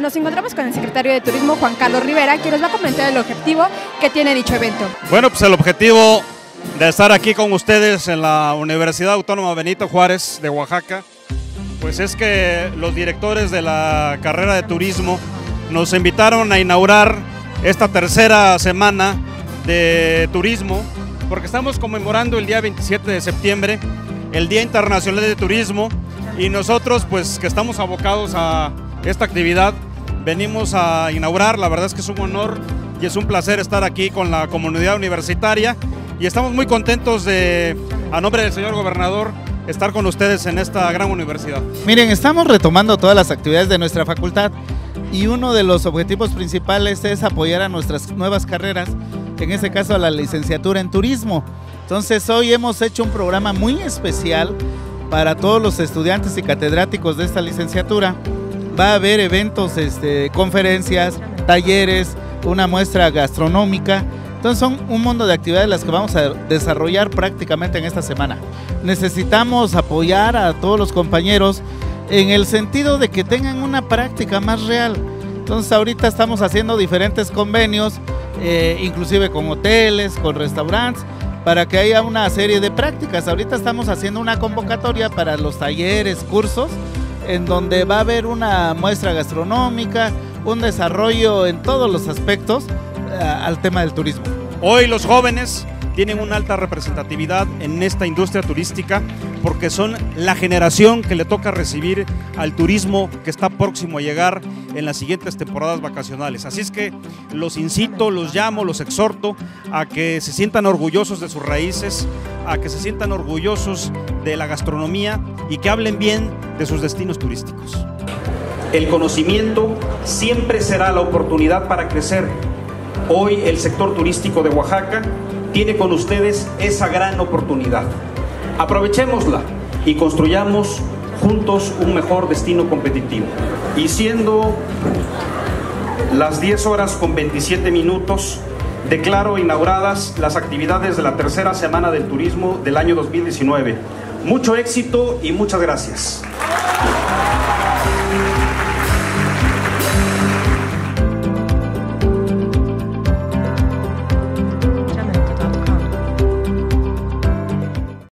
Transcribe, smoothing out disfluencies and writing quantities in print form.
nos encontramos con el secretario de Turismo, Juan Carlos Rivera, quien nos va a comentar el objetivo que tiene dicho evento. Bueno, pues el objetivo de estar aquí con ustedes en la Universidad Autónoma Benito Juárez de Oaxaca, pues es que los directores de la carrera de turismo nos invitaron a inaugurar esta tercera semana de turismo, porque estamos conmemorando el día 27 de septiembre, el Día Internacional de Turismo, y nosotros pues que estamos abocados a esta actividad, venimos a inaugurar. La verdad es que es un honor y es un placer estar aquí con la comunidad universitaria y estamos muy contentos de, a nombre del señor gobernador, estar con ustedes en esta gran universidad. Miren, estamos retomando todas las actividades de nuestra facultad y uno de los objetivos principales es apoyar a nuestras nuevas carreras, en este caso a la licenciatura en turismo. Entonces hoy hemos hecho un programa muy especial para todos los estudiantes y catedráticos de esta licenciatura. Va a haber eventos, conferencias, talleres, una muestra gastronómica. Entonces son un mundo de actividades las que vamos a desarrollar prácticamente en esta semana. Necesitamos apoyar a todos los compañeros en el sentido de que tengan una práctica más real. Entonces ahorita estamos haciendo diferentes convenios, inclusive con hoteles, con restaurantes, para que haya una serie de prácticas. Ahorita estamos haciendo una convocatoria para los talleres, cursos, en donde va a haber una muestra gastronómica, un desarrollo en todos los aspectos al tema del turismo. Hoy los jóvenes tienen una alta representatividad en esta industria turística porque son la generación que le toca recibir al turismo que está próximo a llegar en las siguientes temporadas vacacionales. Así es que los incito, los llamo, los exhorto a que se sientan orgullosos de sus raíces, a que se sientan orgullosos de la gastronomía y que hablen bien de sus destinos turísticos. El conocimiento siempre será la oportunidad para crecer. Hoy el sector turístico de Oaxaca tiene con ustedes esa gran oportunidad. Aprovechémosla y construyamos juntos un mejor destino competitivo. Y siendo las 10:27, declaro inauguradas las actividades de la tercera semana del turismo del año 2019. Mucho éxito y muchas gracias.